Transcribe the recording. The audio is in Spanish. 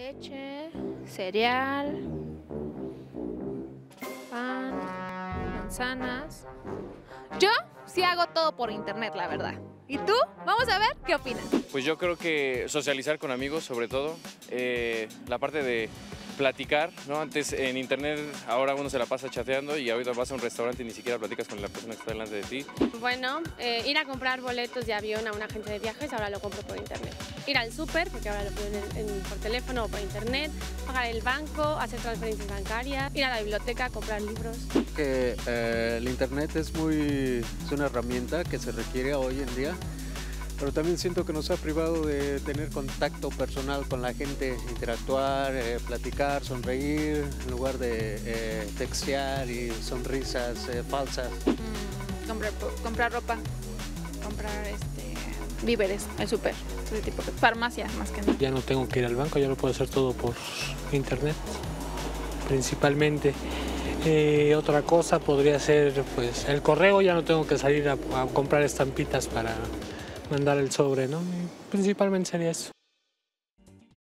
leche, cereal, pan, manzanas. Yo sí hago todo por internet, la verdad. ¿Y tú? Vamos a ver qué opinas. Pues yo creo que socializar con amigos, sobre todo, la parte de platicar, ¿no? Antes en internet, ahora uno se la pasa chateando y ahorita vas a un restaurante y ni siquiera platicas con la persona que está delante de ti. Bueno, ir a comprar boletos de avión a una agencia de viajes, ahora lo compro por internet. Ir al súper, porque ahora lo pido por teléfono o por internet, pagar el banco, hacer transferencias bancarias, ir a la biblioteca, comprar libros. Que el internet es una herramienta que se requiere hoy en día, pero también siento que nos ha privado de tener contacto personal con la gente, interactuar, platicar, sonreír, en lugar de textear y sonrisas falsas. Comprar ropa, comprar víveres, el súper, ese tipo de farmacia más que nada. Ya no tengo que ir al banco, ya lo puedo hacer todo por internet, principalmente. Otra cosa podría ser pues el correo, ya no tengo que salir a comprar estampitas para mandar el sobre, ¿no? Principalmente sería eso.